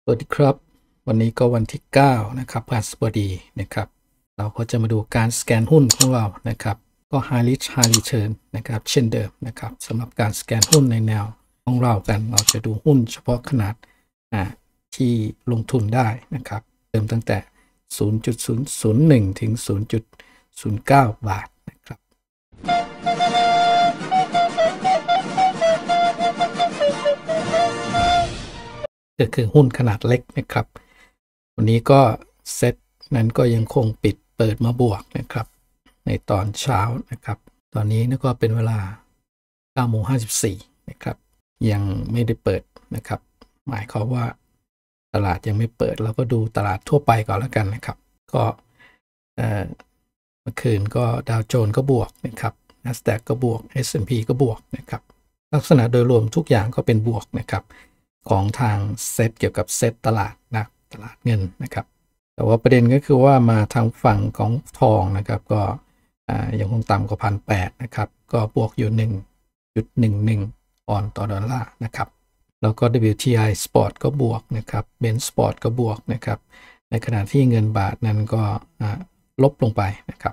สวัสดีครับวันนี้ก็วันที่9นะครับพฤหัสบดีนะครับเราก็จะมาดูการสแกนหุ้นของเรานะครับก็ High Risk High Return นะครับเช่นเดิมนะครับสำหรับการสแกนหุ้นในแนวของเรากันเราจะดูหุ้นเฉพาะขนาดที่ลงทุนได้นะครับเริ่มตั้งแต่ 0.001 ถึง 0.09 บาทนะครับก็คือหุ้นขนาดเล็กนะครับวันนี้ก็เซ็ตนั้นก็ยังคงเปิดมาบวกนะครับในตอนเช้านะครับตอนนี้ก็เป็นเวลา 9:54 นะครับยังไม่ได้เปิดนะครับหมายความว่าตลาดยังไม่เปิดเราก็ดูตลาดทั่วไปก่อนแล้วกันนะครับก็เมื่อคืนก็ดาวโจนส์ก็บวกนะครับ NASDAQ ก็บวก S&P ก็บวกนะครับลักษณะโดยรวมทุกอย่างก็เป็นบวกนะครับของทางเซตเกี่ยวกับเซตตลาดตลาดเงินนะครับแต่ว่าประเด็นก็คือว่ามาทางฝั่งของทองนะครับก็ยังคงต่ำกว่า 1,800 นะครับก็บวกอยู่ 1.11 ออนต่อดอลลาร์นะครับแล้วก็ WTI Spot ก็บวกนะครับ Brent Spot ก็บวกนะครับในขณะที่เงินบาทนั้นก็ลบลงไปนะครับ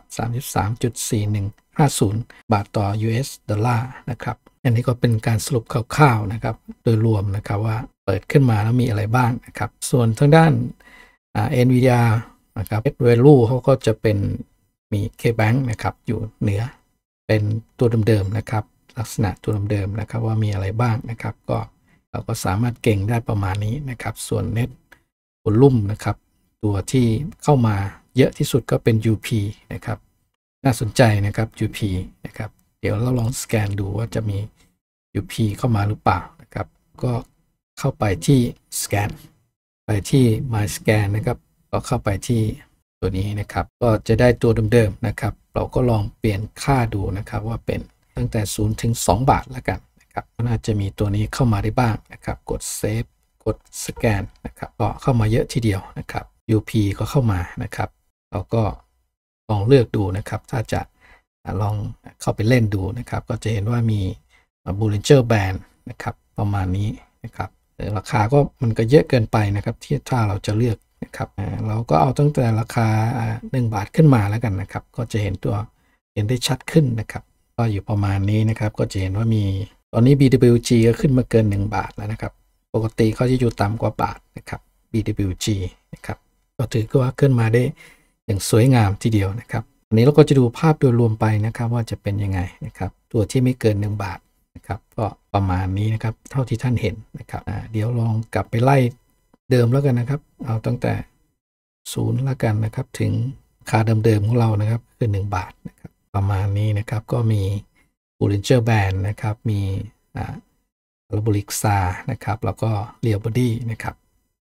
33.4150 บาทต่อ US ดอลลาร์นะครับอันนี้ก็เป็นการสรุปคร่าวๆนะครับโดยรวมนะครับว่าเปิดขึ้นมาแล้วมีอะไรบ้างนะครับส่วนทางด้านNVIDIA นะครับ Value เขาก็จะเป็นมี KBank นะครับอยู่เหนือเป็นตัวเดิมๆนะครับลักษณะตัวเดิมๆนะครับว่ามีอะไรบ้างนะครับก็เราก็สามารถเก่งได้ประมาณนี้นะครับส่วน Net Volume นะครับตัวที่เข้ามาเยอะที่สุดก็เป็น UP นะครับน่าสนใจนะครับ UP นะครับเดี๋ยวเราลองสแกนดูว่าจะมี UP เข้ามาหรือเปล่านะครับก็เข้าไปที่สแกนไปที่ My Scan นะครับก็เข้าไปที่ตัวนี้นะครับก็จะได้ตัวเดิมๆนะครับเราก็ลองเปลี่ยนค่าดูนะครับว่าเป็นตั้งแต่0ถึง2 บาทแล้วกันนะครับน่าจะมีตัวนี้เข้ามาได้บ้างนะครับกด Save กดสแกนนะครับก็เข้ามาเยอะทีเดียวนะครับ UP ก็เข้ามานะครับเราก็ลองเลือกดูนะครับถ้าจะลองเข้าไปเล่นดูนะครับก็จะเห็นว่ามี Bollinger Band นะครับประมาณนี้นะครับราคาก็มันก็เยอะเกินไปนะครับที่ถ้าเราจะเลือกนะครับเราก็เอาตั้งแต่ราคา1 บาทขึ้นมาแล้วกันนะครับก็จะเห็นได้ชัดขึ้นนะครับก็อยู่ประมาณนี้นะครับก็จะเห็นว่ามีตอนนี้ BWG ก็ขึ้นมาเกิน1 บาทแล้วนะครับปกติเขาจะอยู่ต่ำกว่าบาทนะครับ BWG นะครับก็ถือว่าขึ้นมาได้อย่างสวยงามทีเดียวนะครับวันนี้เราก็จะดูภาพโดยรวมไปนะครับว่าจะเป็นยังไงนะครับตัวที่ไม่เกิน1 บาทนะครับก็ประมาณนี้นะครับเท่าที่ท่านเห็นนะครับเดี๋ยวลองกลับไปไล่เดิมแล้วกันนะครับเอาตั้งแต่0แล้วกันนะครับถึงค่าเดิมๆของเรานะครับคือ1 บาทนะครับประมาณนี้นะครับก็มี Bollinger Band นะครับมีParabolic SA นะครับแล้วก็ Real Body นะครับ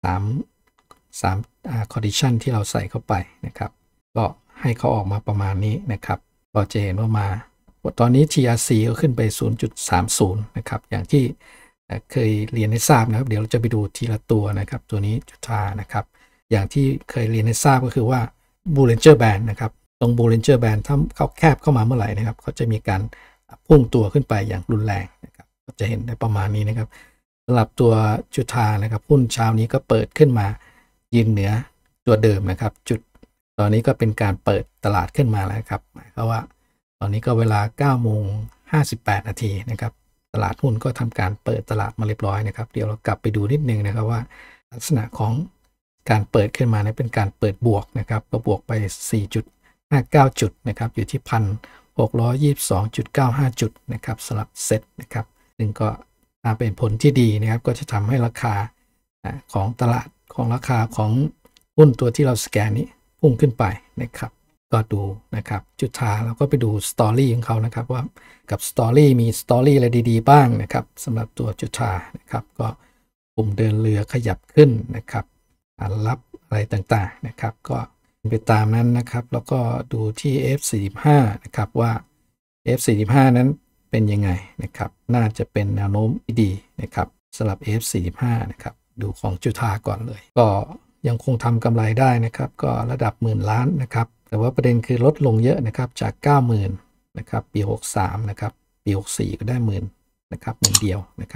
3 condition ที่เราใส่เข้าไปนะครับก็ให้เขาออกมาประมาณนี้นะครับก็จะเห็นว่ามาตอนนี้ TRC ก็ขึ้นไป 0.30 นะครับอย่างที่เคยเรียนให้ทราบนะครับเดี๋ยวเราจะไปดูทีละตัวนะครับตัวนี้จุฬานะครับอย่างที่เคยเรียนให้ทราบก็คือว่า Bollinger Band นะครับตรง Bollinger Band ถ้าเขาแคบเข้ามาเมื่อไหร่นะครับเขาจะมีการพุ่งตัวขึ้นไปอย่างรุนแรงนะครับก็จะเห็นได้ประมาณนี้นะครับสำหรับตัวจุฬานะครับหุ้นเช้านี้ก็เปิดขึ้นมายืนเหนือตัวเดิมนะครับจุดตอนนี้ก็เป็นการเปิดตลาดขึ้นมาแล้วครับหมายความว่าตอนนี้ก็เวลา 9:58 นาทีนะครับตลาดหุ้นก็ทำการเปิดตลาดมาเรียบร้อยนะครับเดี๋ยวเรากลับไปดูนิดนึงนะครับว่าลักษณะของการเปิดขึ้นมาเป็นการเปิดบวกนะครับก็บวกไป 4.59 จุดนะครับอยู่ที่ 1,622.95 จุดนะครับสำหรับเซ็ตนะครับซึ่งก็เป็นผลที่ดีนะครับก็จะทำให้ราคาของตลาดของราคาของหุ้นตัวที่เราสแกนนี้พุ่งขึ้นไปนะครับก็ดูนะครับจุดทาเราก็ไปดูสตอรี่ของเขานะครับว่ากับสตอรี่มีสตอรี่อะไรดีๆบ้างนะครับสำหรับตัวจุดทานะครับก็ปุ่มเดินเรือขยับขึ้นนะครับรับอะไรต่างๆนะครับก็ไปตามนั้นนะครับแล้วก็ดูที่ F45 นะครับว่า F45 นั้นเป็นยังไงนะครับน่าจะเป็นแนวโน้มที่ดีนะครับสำหรับ F45 นะครับดูของจุฑาก่อนเลยก็ยังคงทำกำไรได้นะครับก็ระดับ10,000 ล้านนะครับแต่ว่าประเด็นคือลดลงเยอะนะครับจาก 90,000 นะครับปี 63นะครับปี 64ก็ได้10,000นะครับ10,000 เดียวนะครับ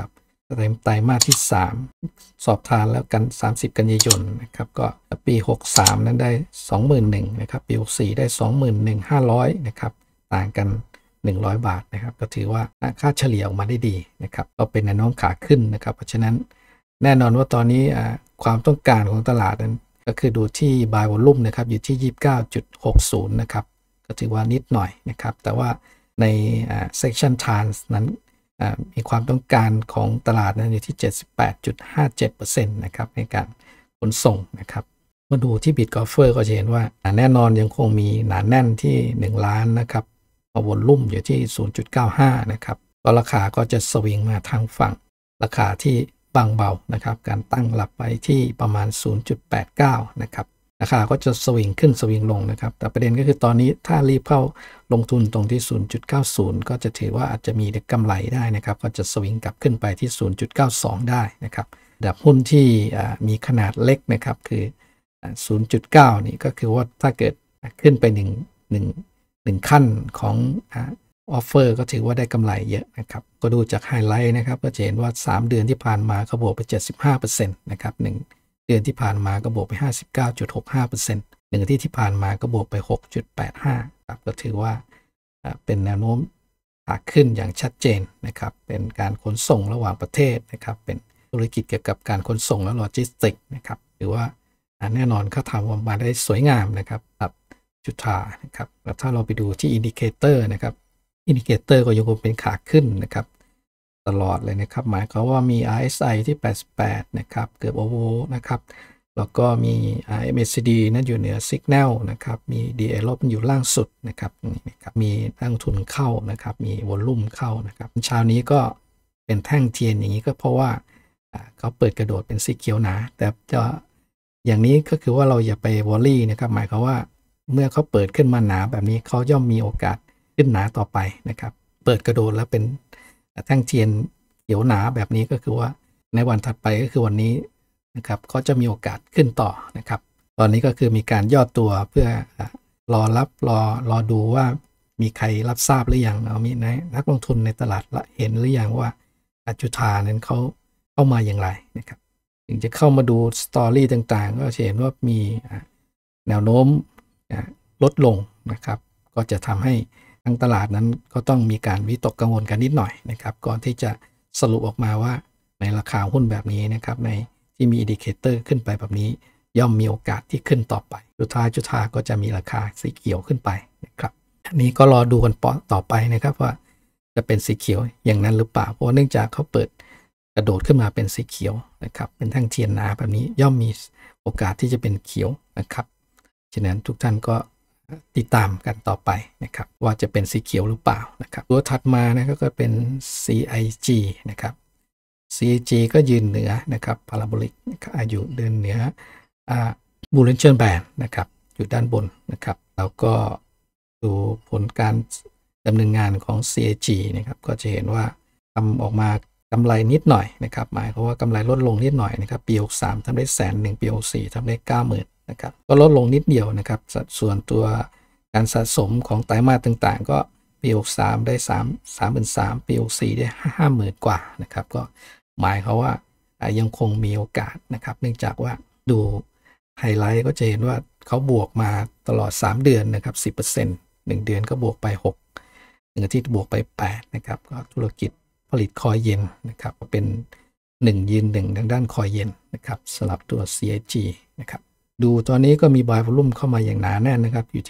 ไตรมาสที่3สอบทานแล้วกัน30กันยายนนะครับก็ปี63นั้นได้ 21,000 นะครับปี64ได้ 21,500 นะครับต่างกัน100 บาทนะครับก็ถือว่าค่าเฉลี่ยออกมาได้ดีนะครับก็เป็นแนวโน้มขาขึ้นนะครับเพราะฉะนั้นแน่นอนว่าตอนนี้ความต้องการของตลาดนั้นก็คือดูที่ buy volume นะครับอยู่ที่ 29.60 นะครับก็ถือว่านิดหน่อยนะครับแต่ว่าในsection trans นั้นมีความต้องการของตลาดนั้นอยู่ที่ 78.57% นะครับในการขนส่งนะครับมาดูที่ Bitgolfer ก็จะเห็นว่าแน่นอนยังคงมีหนาแน่นที่1ล้านนะครับวอลลุ่มอยู่ที่ 0.95 นะครับก็ราคาก็จะสวิงมาทางฝั่งราคาที่บางเบานะครับการตั้งหลับไปที่ประมาณ 0.89 นะครับราคาก็จะสวิงขึ้นสวิงลงนะครับแต่ประเด็นก็คือตอนนี้ถ้ารีบเข้าลงทุนตรงที่ 0.90 ก็จะถือว่าอาจจะมีกำไรได้นะครับก็จะสวิงกลับขึ้นไปที่ 0.92 ได้นะครับดับหุ้นที่มีขนาดเล็กนะครับคือ 0.9 นี่ก็คือว่าถ้าเกิดขึ้นไป1ขั้นของออฟเฟอร์ก็ถือว่าได้กำไรเยอะนะครับก็ดูจากไฮไลท์นะครับก็จะเห็นว่า3เดือนที่ผ่านมาก็บวกไป 75% นะครับ1เดือนที่ผ่านมาก็บวกไป 59.65% 1อาทิตย์ที่ผ่านมาก็บวกไป 6.85 ครับก็ถือว่าเป็นแนวโน้มขาขึ้นอย่างชัดเจนนะครับเป็นการขนส่งระหว่างประเทศนะครับเป็นธุรกิจเกี่ยวกับการขนส่งและโลจิสติกส์นะครับหรือว่าแน่นอนเขาทำออกมาได้สวยงามนะครับกับจุฑานะครับแล้วถ้าเราไปดูที่อินดิเคเตอร์นะครับอินดิเคเตอร์ก็ยังคงเป็นขาขึ้นนะครับตลอดเลยนะครับหมายความว่ามี RSI ที่88นะครับเกือบโอเวอร์นะครับแล้วก็มี MACD นั้นอยู่เหนือ Signal นะครับมี DA ลบอยู่ล่างสุดนะครับนี่นะครับมีนักลงทุนเข้านะครับมีวอลลุ่มเข้านะครับเช้านี้ก็เป็นแท่งเทียนอย่างนี้ก็เพราะว่าเขาเปิดกระโดดเป็นสีเขียวหนาแต่จะอย่างนี้ก็คือว่าเราอย่าไปวอรี่นะครับหมายความว่าเมื่อเขาเปิดขึ้นมาหนาแบบนี้เขาย่อมมีโอกาสขึ้นหนาต่อไปนะครับเปิดกระโดดแล้วเป็นแท่งเทียนเขียวหนาแบบนี้ก็คือว่าในวันถัดไปก็คือวันนี้นะครับเขาจะมีโอกาสขึ้นต่อนะครับตอนนี้ก็คือมีการย่อตัวเพื่อรอรับรอดูว่ามีใครรับทราบหรือยังมีนักลงทุนในตลาดเห็นหรือยังว่าจุฑานั้นเขาเข้ามาอย่างไรนะครับถึงจะเข้ามาดูสตอรี่ต่างๆก็จะเห็นว่ามีแนวโน้มลดลงนะครับก็จะทำให้ทั้งตลาดนั้นก็ต้องมีการวิตกกังวลกันนิดหน่อยนะครับก่อนที่จะสรุปออกมาว่าในราคาหุ้นแบบนี้นะครับในที่มีอินดิเคเตอร์ขึ้นไปแบบนี้ย่อมมีโอกาสที่ขึ้นต่อไปสุดท้ายจุฑาก็จะมีราคาสีเขียวขึ้นไปนะครับอันนี้ก็รอดูกันต่อไปนะครับว่าจะเป็นสีเขียวอย่างนั้นหรือเปล่าเพราะเนื่องจากเขาเปิดกระโดดขึ้นมาเป็นสีเขียวนะครับเป็นแท่งเทียนหนาแบบนี้ย่อมมีโอกาสที่จะเป็นเขียวนะครับฉะนั้นทุกท่านก็ติดตามกันต่อไปนะครับว่าจะเป็นสีเขียวหรือเปล่านะครับตัวถัดมานะครับก็เป็น CIG นะครับ CIG ก็ยืนเหนือนะครับพาราโบลิกอยู่เดินเหนือBollinger Band นะครับอยู่ด้านบนนะครับแล้วก็ดูผลการดำเนินงานของ CIG นะครับก็จะเห็นว่าทำออกมากำไรนิดหน่อยนะครับหมายความว่ากำไรลดลงนิดหน่อยนะครับปี63ทำได้100,000ปี64ทำได้ 90,000นะครับก็ลดลงนิดเดียวนะครับสัดส่วนตัวการสะสมของไตรมาสต่างๆก็ปี63ได้33,000ปี64ได้50,000กว่านะครับก็หมายเขาว่ายังคงมีโอกาสนะครับเนื่องจากว่าดูไฮไลท์ก็จะเห็นว่าเขาบวกมาตลอด3เดือนนะครับ 10% 1เดือนก็บวกไป6 1อาทิตย์บวกไป8นะครับก็ธุรกิจผลิตคอยเย็นนะครับเป็น1ยืน1ทางด้านคอยเย็นนะครับสำหรับตัว CIG นะครับดูตอนนี้ก็มี buy volume เข้ามาอย่างหนาแน่นนะครับอยู่ที่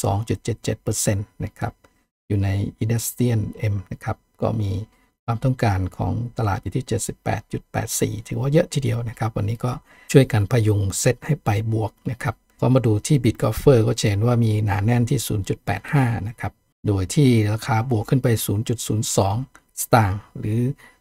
72.77% นะครับอยู่ใน Industrial M นะครับก็มีความต้องการของตลาดอยู่ที่ 78.84 ถือว่าเยอะทีเดียวนะครับวันนี้ก็ช่วยกันพยุงเซตให้ไปบวกนะครับก็มาดูที่ Bitgolfer ก็เห็นว่ามีหนาแน่นที่ 0.85 นะครับโดยที่ราคาบวกขึ้นไป 0.02 สตางค์หรือ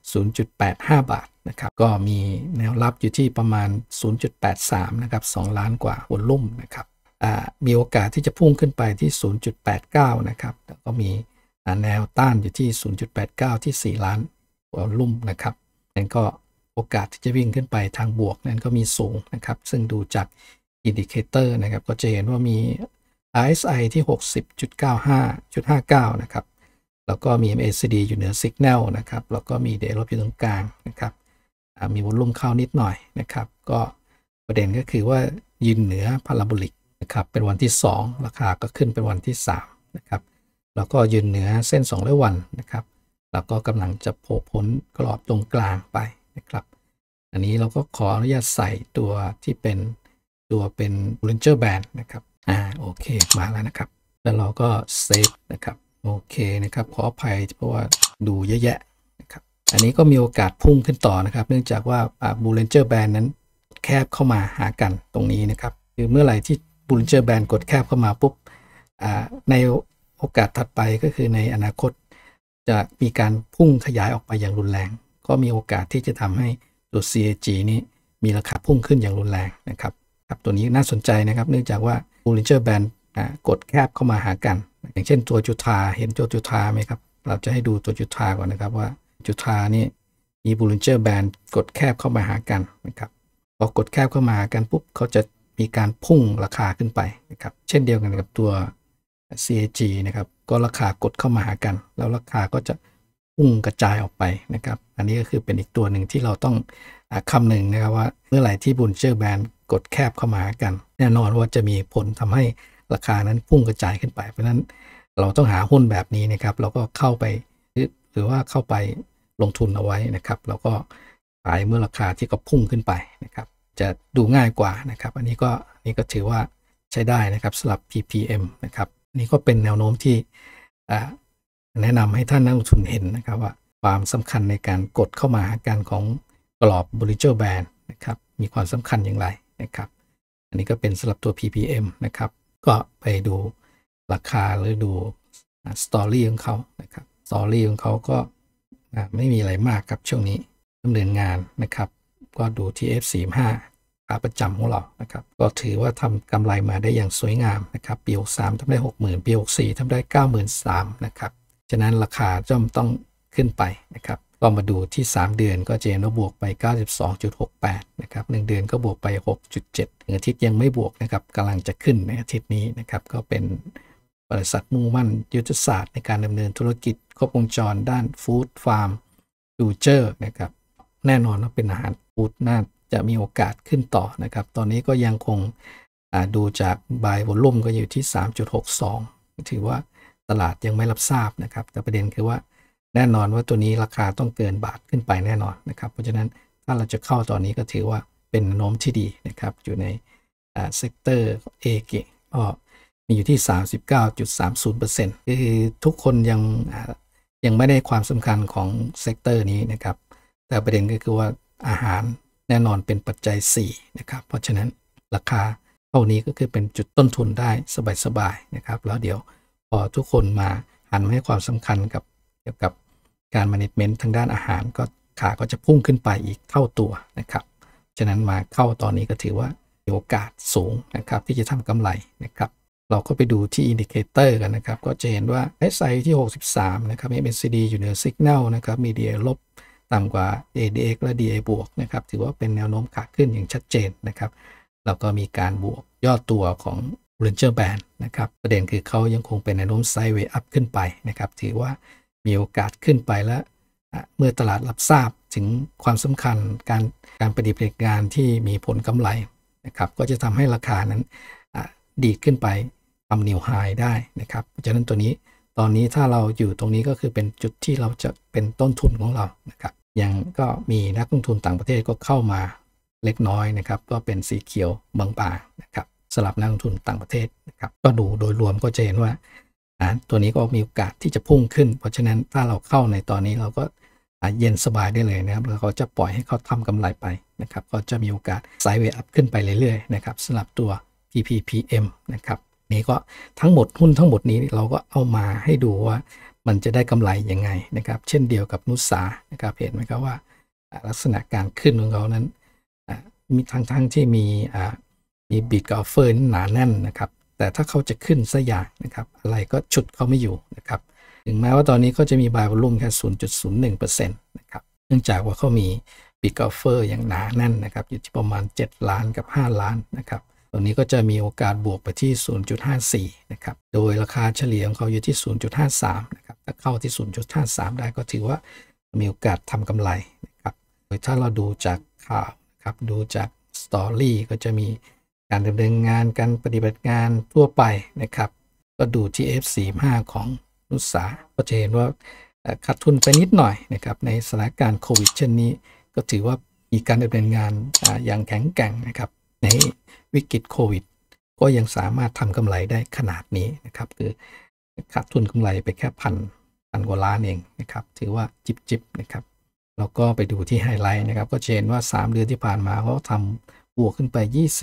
0.85 บาทนะครับก็มีแนวรับอยู่ที่ประมาณ 0.83 นะครับ2ล้านกว่าวอลลุ่มนะครับมีโอกาสที่จะพุ่งขึ้นไปที่ 0.89 นะครับแล้วก็มีแนวต้านอยู่ที่ 0.89 ที่4ล้านวอลลุ่มนะครับนั่นก็โอกาสที่จะวิ่งขึ้นไปทางบวกนั้นก็มีสูงนะครับซึ่งดูจากอินดิเคเตอร์นะครับก็จะเห็นว่ามี RSI ที่ 60.95.59 นะครับแล้วก็มี MACD อยู่เหนือ Signal นะครับแล้วก็มี Day ลบอยู่ตรงกลางนะครับมีวอลลุ่มเข้านิดหน่อยนะครับก็ประเด็นก็คือว่ายืนเหนือพาราโบลิกนะครับเป็นวันที่2ราคาก็ขึ้นเป็นวันที่3นะครับแล้วก็ยืนเหนือเส้น200วันนะครับแล้วก็กำลังจะโผล่พ้นกรอบตรงกลางไปนะครับอันนี้เราก็ขออนุญาตใส่ตัวที่เป็นBollinger Band นะครับโอเคมาแล้วนะครับแล้วเราก็เซฟนะครับโอเคนะครับขออภัยเพราะว่าดูเยอะแยะนะครับอันนี้ก็มีโอกาสพุ่งขึ้นต่อนะครับเนื่องจากว่าBollinger Band นั้นแคบเข้ามาหากันตรงนี้นะครับคือเมื่อไหร่ที่ Bollinger Band กดแคบเข้ามาปุ๊บในโอกาสถัดไปก็คือในอนาคตจะมีการพุ่งขยายออกไปอย่างรุนแรงก็มีโอกาสที่จะทำให้ตัว CAG นี้มีราคาพุ่งขึ้นอย่างรุนแรงนะครับตัวนี้น่าสนใจนะครับเนื่องจากว่า Bollinger Band กดแคบเข้ามาหากันอย่างเช่นตัวจุฑาเห็นตัวจุฑาไหมครับเราจะให้ดูตัวจุฑาก่อนนะครับว่าจุฑานี่มี Bollinger Band กดแคบเข้ามาหากันนะครับพอกดแคบเข้ามาหากันปุ๊บเขาจะมีการพุ่งราคาขึ้นไปนะครับเช่นเดียวกันกับตัว CAG นะครับก็ราคากดเข้ามาหากันแล้วราคาก็จะพุ่งกระจายออกไปนะครับอันนี้ก็คือเป็นอีกตัวหนึ่งที่เราต้องคำนึงนะครับว่าเมื่อไหร่ที่ Bollinger Band กดแคบเข้ามาหากันแน่นอนว่าจะมีผลทำให้ราคานั้นพุ่งกระจายขึ้นไปเพราะฉะนั้นเราต้องหาหุ้นแบบนี้นะครับเราก็เข้าไปหรือว่าเข้าไปลงทุนเอาไว้นะครับแล้วก็ขายเมื่อราคาที่ก็พุ่งขึ้นไปนะครับจะดูง่ายกว่านะครับอันนี้ก็ถือว่าใช้ได้นะครับสำหรับ PPM นะครับนี่ก็เป็นแนวโน้มที่แนะนำให้ท่านนักลงทุนเห็นนะครับว่าความสำคัญในการกดเข้ามาหากันของกรอบ Bollinger Band นะครับมีความสำคัญอย่างไรนะครับอันนี้ก็เป็นสำหรับตัว PPM นะครับก็ไปดูราคาหรือดูสตอรี่ของเขานะครับสตอรี่ของเขาก็ไม่มีอะไรมากครับช่วงนี้ดำเนินงานนะครับก็ดูที่ F45 ขาประจำของเรานะครับก็ถือว่าทำกำไรมาได้อย่างสวยงามนะครับปี63ทำได้ 60,000 ปี64ทำได้ 93,000 นะครับฉะนั้นราคาย่อมต้องขึ้นไปนะครับก็มาดูที่3เดือนก็จะเห็นว่าบวกไป 92.68 นะครับ1เดือนก็บวกไป 6.7 อาทิตย์ยังไม่บวกนะครับกำลังจะขึ้นในอาทิตย์นี้นะครับก็เป็นบริษัทมุ่งมั่นยุทธศาสตร์ในการดำเนินธุรกิจครบวงจรด้านฟู้ดฟาร์มฟิวเจอร์นะครับแน่นอนว่าเป็นอาหารฟู้ดน่าจะมีโอกาสขึ้นต่อนะครับตอนนี้ก็ยังคงดูจากบายวอลลุ่มก็อยู่ที่ 3.62 ถือว่าตลาดยังไม่รับทราบนะครับแต่ประเด็นคือว่าแน่นอนว่าตัวนี้ราคาต้องเกินบาทขึ้นไปแน่นอนนะครับเพราะฉะนั้นถ้าเราจะเข้าตอนนี้ก็ถือว่าเป็นแนวโน้มที่ดีนะครับอยู่ในเซกเตอร์เอเกก็มีอยู่ที่ 39.30% คือทุกคนยังไม่ได้ความสำคัญของเซกเตอร์นี้นะครับแต่ประเด็นก็คือว่าอาหารแน่นอนเป็นปัจจัย4นะครับเพราะฉะนั้นราคาเท่านี้ก็คือเป็นจุดต้นทุนได้สบายๆนะครับแล้วเดี๋ยวพอทุกคนมาหันมาให้ความสำคัญเกี่ยวกับการ management ทางด้านอาหารก็ขาก็จะพุ่งขึ้นไปอีกเท่าตัวนะครับฉะนั้นมาเข้าตอนนี้ก็ถือว่ามีโอกาสสูงนะครับที่จะทำกำไรนะครับเราก็ไปดูที่อินดิเคเตอร์กันนะครับก็จะเห็นว่า SI ที่63นะครับ MACD อยู่เหนือ Signal นะครับมี DA ลบต่ำกว่า ADX และ DA บวกนะครับถือว่าเป็นแนวโน้มขาขึ้นอย่างชัดเจนนะครับแล้วก็มีการบวกย่อตัวของ Bollinger Band นะครับประเด็นคือเขายังคงเป็นแนวโน้มไซด์เวย์อัพขึ้นไปนะครับถือว่ามีโอกาสขึ้นไปและเมื่อตลาดรับทราบถึงความสำคัญการปฏิบัติงานที่มีผลกำไรนะครับก็จะทำให้ราคานั้นดีดขึ้นไปทำนิวไฮได้นะครับเพราะฉะนั้นตัวนี้ตอนนี้ถ้าเราอยู่ตรงนี้ก็คือเป็นจุดที่เราจะเป็นต้นทุนของเรานะครับยังก็มีนักลงทุนต่างประเทศก็เข้ามาเล็กน้อยนะครับก็เป็นสีเขียวบางๆนะครับสำหรับนักลงทุนต่างประเทศนะครับก็ดูโดยรวมก็จะเห็นว่าตัวนี้ก็มีโอกาสที่จะพุ่งขึ้นเพราะฉะนั้นถ้าเราเข้าในตอนนี้เราก็เย็นสบายได้เลยนะครับแล้วเขาจะปล่อยให้เขาทำกำไรไปนะครับก็จะมีโอกาสไซด์เวย์อัพขึ้นไปเรื่อยๆนะครับสำหรับตัว PPPM นะครับนี่ก็ทั้งหมดหุ้นทั้งหมดนี้เราก็เอามาให้ดูว่ามันจะได้กำไรยังไงนะครับเช่นเดียวกับนุสานะครับเห็นไหมครับว่าลักษณะการขึ้นของเขานั้นมีทั้งที่มีบิดกับออฟเฟอร์หนาแน่นนะครับแต่ถ้าเขาจะขึ้นสักอย่างนะครับอะไรก็ฉุดเขาไม่อยู่นะครับถึงแม้ว่าตอนนี้ก็จะมีบายวอลลุ่มแค่ 0.01% นะครับเนื่องจากว่าเขามีบิดกับออฟเฟอร์อย่างหนาแน่นนะครับอยู่ที่ประมาณ7ล้านกับ5ล้านนะครับตัวนี้ก็จะมีโอกาสบวกไปที่ 0.54 นะครับโดยราคาเฉลี่ยของเขาอยู่ที่ 0.53 นะครับถ้าเข้าที่ 0.53 ได้ก็ถือว่ามีโอกาสทำกำไรนะครับโดยถ้าเราดูจากข่าวนะครับดูจากสตอรี่ก็จะมีการดำเนินงานการปฏิบัติงานทั่วไปนะครับก็ดูที่ F45 ของนุสาก็จะเห็นว่าขาดทุนไปนิดหน่อยนะครับในสถานการณ์โควิดเช่นนี้ก็ถือว่ามีการดำเนินงานอย่างแข็งแกร่งนะครับในวิกฤตโควิดก็ยังสามารถทำกำไรได้ขนาดนี้นะครับคือขาดทุนกำไรไปแค่พันกว่าล้านเองนะครับถือว่าจิบนะครับแล้วก็ไปดูที่ไฮไลท์นะครับก็เห็นว่า3เดือนที่ผ่านมาเขาทำบวกขึ้นไป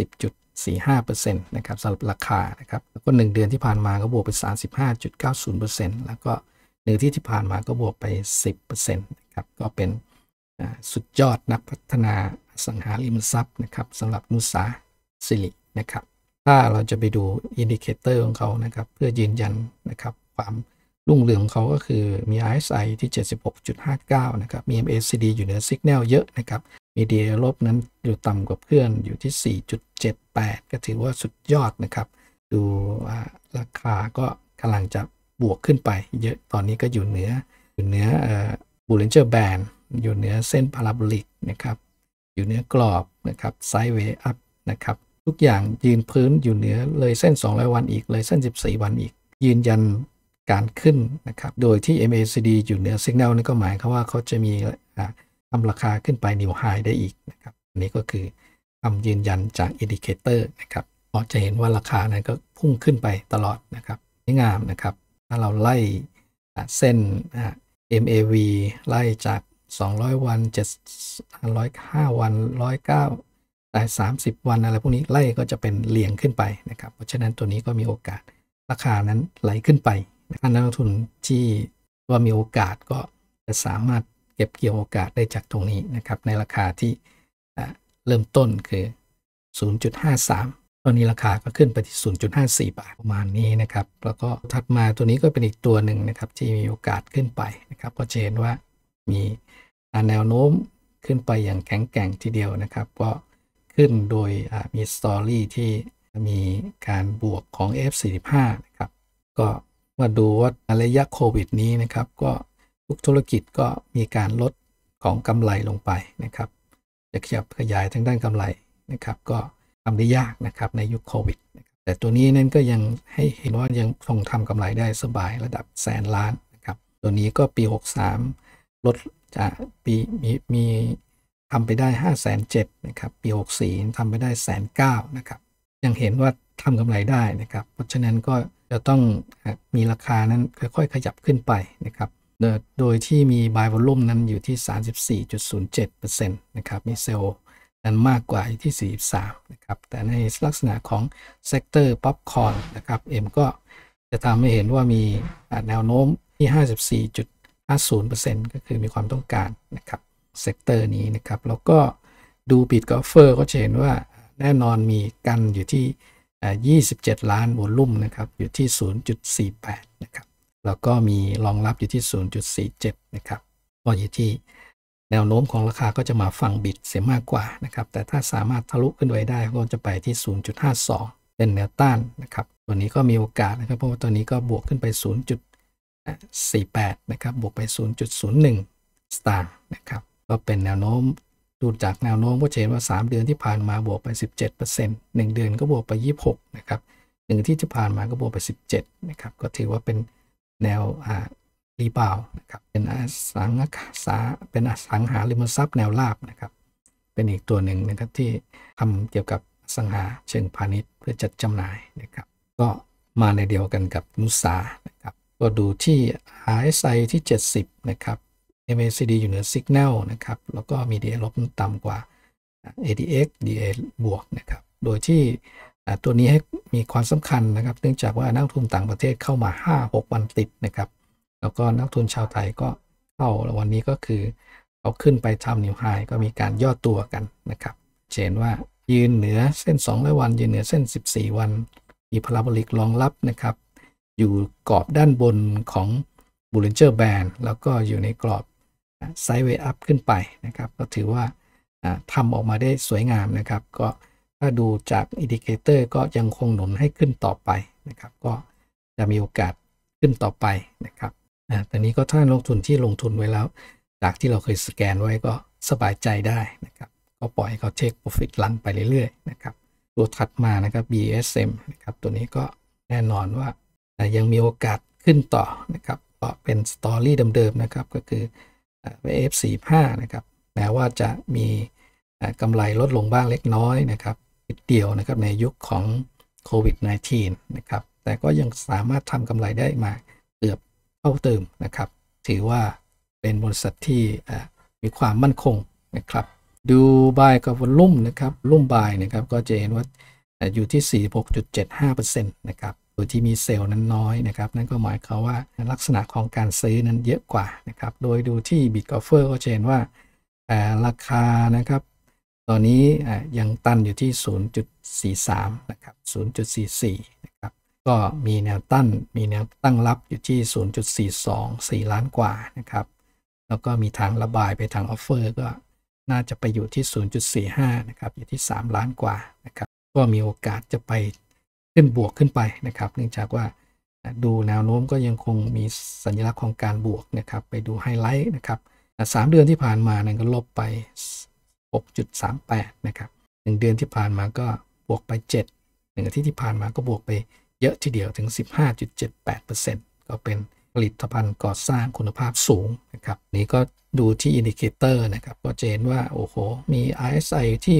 20.45% นะครับสำหรับราคานะครับแล้วก็1เดือนที่ผ่านมาก็บวกไป 35.90% แล้วก็1ที่ผ่านมาก็บวกไป 10% นะครับก็เป็นสุดยอดนักพัฒนาอสังหาริมทรัพย์นะครับสำหรับนุสาสิรินะครับถ้าเราจะไปดูอินดิเคเตอร์ของเขานะครับเพื่อยืนยันนะครับความรุ่งเรืองของเขาก็คือมี RSI ที่ 76.59 นะครับมี MACD อยู่เหนือ Signal เยอะนะครับมี DA ลบนั้นอยู่ต่ำกว่าเพื่อนอยู่ที่ 4.78 ก็ถือว่าสุดยอดนะครับดูราคาก็กำลังจะบวกขึ้นไปเยอะตอนนี้ก็อยู่เหนือBollinger Band อยู่เหนือเส้นพาราโบลิกนะครับอยู่เหนือกรอบนะครับไซด์เวย์อัพนะครับทุกอย่างยืนพื้นอยู่เหนือเลยเส้น200วันอีกเลยเส้น14วันอีกยืนยันการขึ้นนะครับโดยที่ MACD อยู่เหนือ Signal นี่ก็หมายความว่าเขาจะมีทำราคาขึ้นไป New High ได้อีกนะครับอันนี้ก็คือคำยืนยันจากอินดิเคเตอร์นะครับก็จะเห็นว่าราคานั้นก็พุ่งขึ้นไปตลอดนะครับงามนะครับถ้าเราไล่เส้นMAV ไล่จาก200วัน705วัน109แต่30วันอะไรพวกนี้ไล่ก็จะเป็นเรียงขึ้นไปนะครับเพราะฉะนั้นตัวนี้ก็มีโอกาสราคานั้นไหลขึ้นไปนักลงทุนที่ว่ามีโอกาสก็จะสามารถเก็บเกี่ยวโอกาสได้จากตรงนี้นะครับในราคาที่เริ่มต้นคือ 0.53 ตอนนี้ราคาก็ขึ้นไปที่ 0.54 บาทประมาณนี้นะครับแล้วก็ถัดมาตัวนี้ก็เป็นอีกตัวหนึ่งนะครับที่มีโอกาสขึ้นไปนะครับก็เห็นว่ามีแนวโน้มขึ้นไปอย่างแข็งแกร่งทีเดียวนะครับก็ขึ้นโดยมีสตอรี่ที่มีการบวกของ F45 นะครับก็มาดูว่าระยะโควิดนี้นะครับก็ทุกธุรกิจก็มีการลดของกำไรลงไปนะครับจะขยายทางด้านกำไรนะครับก็ทำได้ยากนะครับในยุคโควิดนะครับแต่ตัวนี้นั่นก็ยังให้เห็นว่ายังคงทำกำไรได้สบายระดับแสนล้านนะครับตัวนี้ก็ปี63ลดจากปีมีทำไปได้507,000นะครับปี64ทำไปได้109,000นะครับยังเห็นว่าทำกำไรได้นะครับเพราะฉะนั้นก็จะต้องมีราคานั้นค่อยๆขยับขึ้นไปนะครับโดยที่มี buy volume นั้นอยู่ที่ 34.07% นะครับมีเซลล์นั้นมากกว่าที่ 43 นะครับแต่ในลักษณะของเซกเตอร์ป๊อปคอร์นนะครับก็จะทำให้เห็นว่ามีแนวโน้มที่ 54.50% ก็คือมีความต้องการนะครับเซกเตอร์นี้นะครับแล้วก็ดูบิตกอล์ฟเฟอร์ก็จะเห็นว่าแน่นอนมีกันอยู่ที่27 ล้านวอลลุ่มนะครับอยู่ที่ 0.48 นะครับแล้วก็มีรองรับอยู่ที่ 0.47 นะครับก็อยู่ที่แนวโน้มของราคาก็จะมาฝั่งบิตเสียมากกว่านะครับแต่ถ้าสามารถทะลุขึ้นไปได้ก็จะไปที่ 0.52 เป็นแนวต้านนะครับตัวนี้ก็มีโอกาสนะครับเพราะว่าตัวนี้ก็บวกขึ้นไป 0.48 นะครับบวกไป 0.01 สตางค์นะครับก็เป็นแนวโน้มดูจากแนวโน้มก็เห็นว่า3เดือนที่ผ่านมาบวกไป 17% 1เดือนก็บวกไป26นะครับ1ที่ผ่านมาก็บวกไป17นะครับก็ถือว่าเป็นแนวรีบาวนะครับเป็นอสังหาริมทรัพย์แนวราบนะครับเป็นอีกตัวหนึ่งนะครับที่ทำเกี่ยวกับอสังหาเชิงพาณิชย์เพื่อจัดจำหน่ายนะครับก็มาในเดียวกันกับนุสานะครับก็ดูที่ RSI ที่70นะครับMACD อยู่เหนือ Signal นะครับแล้วก็มี DA ลบต่ำกว่า ADX DA บวกนะครับโดยที่ตัวนี้ให้มีความสำคัญนะครับเนื่องจากว่านักทุนต่างประเทศเข้ามา 5-6 วันติดนะครับแล้วก็นักทุนชาวไทยก็เข้าวันนี้ก็คือเขาขึ้นไปทำนิวไฮก็มีการย่อตัวกันนะครับเห็นว่ายืนเหนือเส้น200วันยืนเหนือเส้น14วันมีพาราโบลิกรองรับนะครับอยู่กรอบด้านบนของ Bollinger Band แล้วก็อยู่ในกรอบไซด์เวย์อัพขึ้นไปนะครับก็ถือว่าทำออกมาได้สวยงามนะครับก็ถ้าดูจากอินดิเคเตอร์ก็ยังคงหนุนให้ขึ้นต่อไปนะครับก็จะมีโอกาสขึ้นต่อไปนะครับแต่นี้ก็ถ้าลงทุนที่ลงทุนไว้แล้วจากที่เราเคยสแกนไว้ก็สบายใจได้นะครับก็ปล่อยให้เขาเทคโปรฟิตรันไปเรื่อยๆนะครับตัวถัดมานะครับ BSM นะครับตัวนี้ก็แน่นอนว่ายังมีโอกาสขึ้นต่อนะครับก็เป็นสตอรี่เดิมๆนะครับก็คือ F45 นะครับแม้ว่าจะมีกำไรลดลงบ้างเล็กน้อยนะครับนิดเดียวนะครับในยุคของโควิด -19 นะครับแต่ก็ยังสามารถทำกำไรได้มาเกือบเท่าเติมนะครับถือว่าเป็นบริษัทที่มีความมั่นคงนะครับดูบายกับวอลลุ่มนะครับลุ่มบายนะครับก็จะเห็นว่าอยู่ที่ 46.75% นะครับโดยที่มีเซลล์นั้นน้อยนะครับนั่นก็หมายความว่าลักษณะของการซื้อนั้นเยอะกว่านะครับโดยดูที่ Bitgolfer ก็จะเห็นว่าราคานะครับตอนนี้ยังตันอยู่ที่ 0.43 นะครับ 0.44 นะครับก็มีแนวต้านมีแนวตั้งรับอยู่ที่ 0.42 4 ล้านกว่านะครับแล้วก็มีทางระบายไปทางออฟเฟอร์ก็น่าจะไปอยู่ที่ 0.45 นะครับอยู่ที่ 3 ล้านกว่านะครับก็มีโอกาสจะไปขึ้นบวกขึ้นไปนะครับเนื่องจากว่าดูแนวโน้มก็ยังคงมีสัญลักษณ์ของการบวกนะครับไปดูไฮไลท์นะครับ3 เดือนที่ผ่านมานั้นก็ลบไป 6.38 นะครับ1 เดือนที่ผ่านมาก็บวกไป 7 1 อาทิตย์ที่ผ่านมาก็บวกไปเยอะทีเดียวถึง 15.78% ก็เป็นผลิตภัณฑ์ก่อสร้างคุณภาพสูงนะครับนี้ก็ดูที่อินดิเคเตอร์นะครับก็จะเห็นว่าโอ้โหมี RSI ที่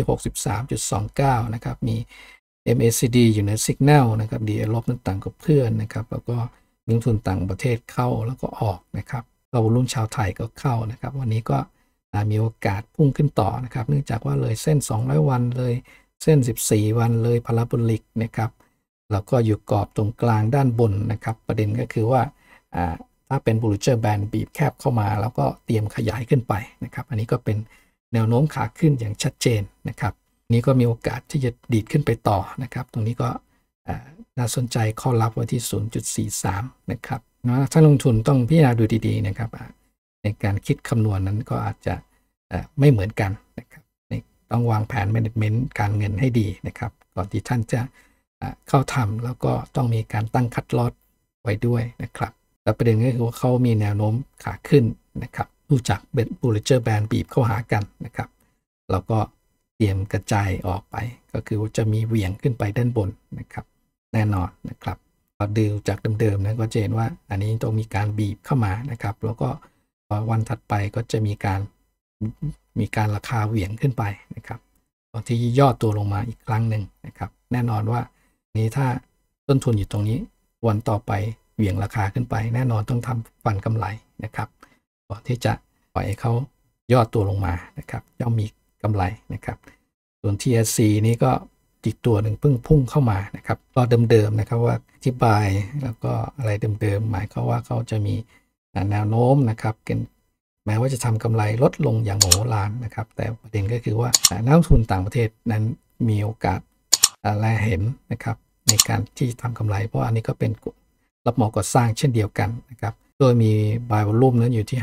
63.29 นะครับมี MACD อยู่ใน Signal นะครับ DA ลบนั้นต่างกับเพื่อนนะครับแล้วก็นักลงทุนต่างประเทศเข้าแล้วก็ออกนะครับเรารุ่นชาวไทยก็เข้านะครับวันนี้ก็มีโอกาสพุ่งขึ้นต่อนะครับเนื่องจากว่าเลยเส้น200วันเลยเส้น14วันเลยพาราโบลิกนะครับแล้วก็อยู่กรอบตรงกลางด้านบนนะครับประเด็นก็คือว่าถ้าเป็น Bollinger Band บีบแคบเข้ามาแล้วก็เตรียมขยายขึ้นไปนะครับอันนี้ก็เป็นแนวโน้มขาขึ้นอย่างชัดเจนนะครับนี้ก็มีโอกาสที่จะดีดขึ้นไปต่อนะครับตรงนี้ก็น่าสนใจข้อรับไว้ที่ 0.43 นะครับถ้าลงทุนต้องพิจารณาดูดีๆนะครับในการคิดคำนวณนั้นก็อาจจะไม่เหมือนกันนะครับต้องวางแผน management การเงินให้ดีนะครับก่อนที่ท่านจะเข้าทำแล้วก็ต้องมีการตั้งคัดลอตไว้ด้วยนะครับแต่ประเด็นก็คือว่าเขามีแนวโน้มขาขึ้นนะครับดูจาก Bollinger Band บีบเข้าหากันนะครับแล้วก็เตรียมกระจายออกไปก็คือจะมีเหวี่ยงขึ้นไปด้านบนนะครับแน่นอนนะครับดูจากเดิมๆนะก็จะเห็นว่าอันนี้ต้องมีการบีบเข้ามานะครับแล้วก็วันถัดไปก็จะมีการราคาเหวี่ยงขึ้นไปนะครับตอนที่ย่อตัวลงมาอีกครั้งหนึ่งนะครับแน่นอนว่านี้ถ้าต้นทุนอยู่ตรงนี้วันต่อไปเหวี่ยงราคาขึ้นไปแน่นอนต้องทำฟันกำไรนะครับก่อนที่จะปล่อยให้เขาย่อตัวลงมานะครับย่อมมีกำไรนะครับส่วน TSC นี้ก็อีกตัวหนึ่งเพิ่งพุ่งเข้ามานะครับก็เดิมๆนะครับว่าอธิบายแล้วก็อะไรเดิมๆหมายความว่าเขาจะมีแนวโน้มนะครับแม้ว่าจะทำกำไรลดลงอย่างโหฬารนะครับแต่ประเด็นก็คือว่านักลงทุนต่างประเทศนั้นมีโอกาสและเห็นนะครับในการที่ทำกำไรเพราะอันนี้ก็เป็นรับเหมาก่อสร้างเช่นเดียวกันนะครับโดยมี buy volume นั้นอยู่ที่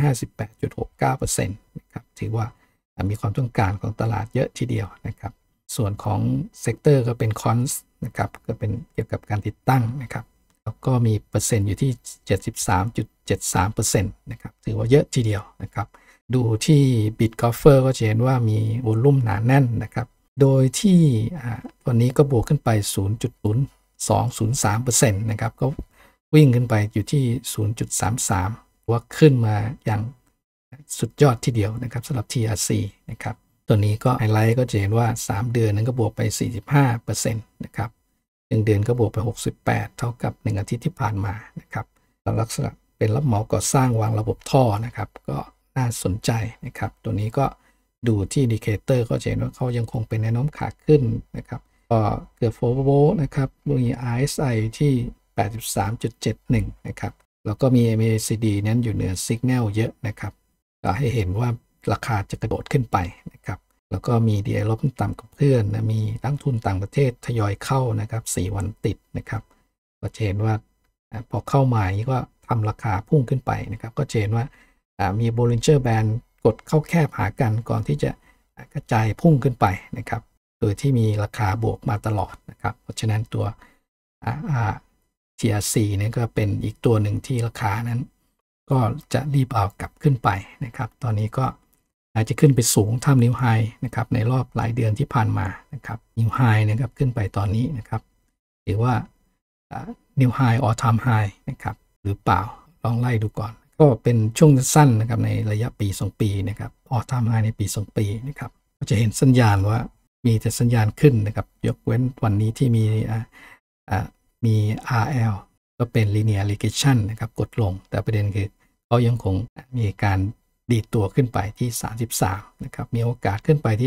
58.69% นะครับถือว่ามีความต้องการของตลาดเยอะทีเดียวนะครับส่วนของเซกเตอร์ก็เป็นคอนส์นะครับก็เป็นเกี่ยวกับการติดตั้งนะครับแล้วก็มีเปอร์เซ็นต์อยู่ที่ 73.73% นะครับถือว่าเยอะทีเดียวนะครับดูที่ Bitgolfer ก็จะเห็นว่ามีวอลลุ่มหนาแน่นนะครับโดยที่วันนี้ก็บวกขึ้นไป 0.0203% นะครับก็วิ่งขึ้นไปอยู่ที่ 0.33 ว่าขึ้นมาอย่างสุดยอดทีเดียวนะครับสำหรับ TRC นะครับตัวนี้ก็ไฮไลท์ก็จะเห็นว่า3 เดือนนั้นก็บวกไป 45% นะครับ1 เดือนก็บวกไป 68 เท่ากับ1 อาทิตย์ที่ผ่านมานะครับลักษณะเป็นรับเหมาก่อสร้างวางระบบท่อนะครับก็น่าสนใจนะครับตัวนี้ก็ดูที่อินดิเคเตอร์ก็จะเห็นว่าเขายังคงเป็นแนวโน้มขาขึ้นนะครับก็เกือบ4 โวลต์นะครับมี RSI ที่ 83.71 นะครับแล้วก็มี MACD นั้นอยู่เหนือ Signal เยอะนะครับก็ให้เห็นว่าราคาจะกระโดดขึ้นไปนะครับแล้วก็มี DA ลบต่ำกับเพื่อนนะมีนักทุนต่างประเทศทยอยเข้านะครับ4 วันติดนะครับก็จะเห็นว่าพอเข้ามาก็ทำราคาพุ่งขึ้นไปนะครับก็จะเห็นว่ามี Bollinger Band กดเข้าแคบหากันก่อนที่จะกระจายพุ่งขึ้นไปนะครับโดยที่มีราคาบวกมาตลอดนะครับเพราะฉะนั้นตัวTRC เนี่ยก็เป็นอีกตัวหนึ่งที่ราคานั้นก็จะรีบเอากลับขึ้นไปนะครับตอนนี้ก็อาจจะขึ้นไปสูงทำนิวไฮนะครับในรอบหลายเดือนที่ผ่านมานะครับนิวไฮนะครับขึ้นไปตอนนี้นะครับหรือว่านิวไฮออทามไฮนะครับหรือเปล่าลองไล่ดูก่อนก็เป็นช่วงสั้นนะครับในระยะปี2ปีนะครับออทามไฮในปี2ปีนะครับก็จะเห็นสัญญาณว่ามีแต่สัญญาณขึ้นนะครับยกเว้นวันนี้ที่มี RL ก็เป็น linear regression นะครับกดลงแต่ประเด็นคือเขายังคงมีการดีดตัวขึ้นไปที่33นะครับมีโอกาสขึ้นไปที่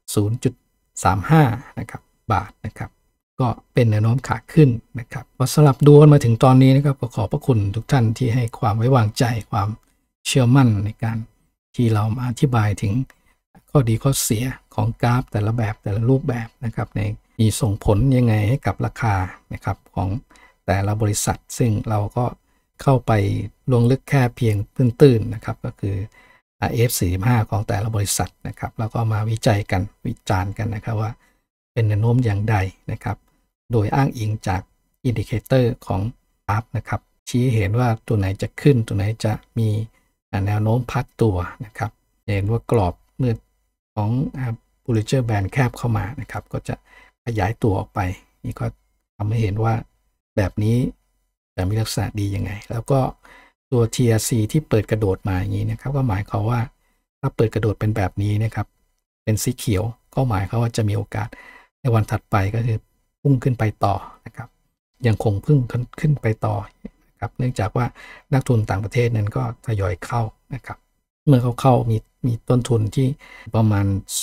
0.35 นะครับบาทนะครับก็เป็นแนวโน้มขาขึ้นนะครับพอสลับดูกันมาถึงตอนนี้นะครับก็ขอบพระคุณทุกท่านที่ให้ความไว้วางใจความเชื่อมั่นในการที่เรามาอธิบายถึงข้อดีข้อเสียของกราฟแต่ละแบบแต่ละรูปแบบนะครับในมีส่งผลยังไงให้กับราคานะครับของแต่ละบริษัทซึ่งเราก็เข้าไปลงลึกแค่เพียงตื้นๆนะครับก็คือ F45 ของแต่ละบริษัทนะครับแล้วก็มาวิจัยกันวิจารณ์กันนะครับว่าเป็นแนวโน้มอย่างใดนะครับโดยอ้างอิงจากอินดิเคเตอร์ของกราฟนะครับชี้เห็นว่าตัวไหนจะขึ้นตัวไหนจะมีแนวโน้มพักตัวนะครับเห็นว่ากรอบเมื่อของBollinger Band แคบเข้ามานะครับก็จะขยายตัวออกไปนี่ก็ทำให้เห็นว่าแบบนี้จะมีลักษณะดียังไงแล้วก็ตัว TRC ที่เปิดกระโดดมาอย่างนี้นะครับก็หมายความว่าถ้าเปิดกระโดดเป็นแบบนี้นะครับเป็นสีเขียวก็หมายความว่าจะมีโอกาสในวันถัดไปก็คือพุ่งขึ้นไปต่อนะครับยังคงพุ่งขึ้นไปต่อนะครับเนื่องจากว่านักทุนต่างประเทศนั้นก็ทยอยเข้านะครับเมื่อเขาเข้ามีต้นทุนที่ประมาณ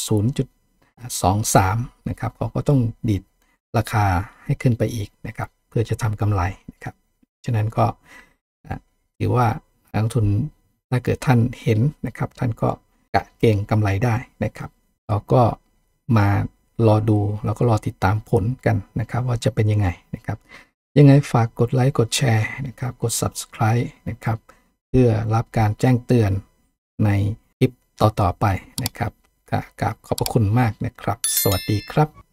0.23 นะครับเขาก็ต้องดีดราคาให้ขึ้นไปอีกนะครับเพื่อจะทำกำไรนะครับฉะนั้นก็ถือว่านักทุนถ้าเกิดท่านเห็นนะครับท่านก็กะเก่งกำไรได้นะครับเราก็มารอดูแล้วก็รอติดตามผลกันนะครับว่าจะเป็นยังไงนะครับยังไงฝากกดไลค์กดแชร์นะครับกด Subscribe นะครับเพื่อรับการแจ้งเตือนในคลิปต่อๆไปนะครับกราบขอบพระคุณมากนะครับสวัสดีครับ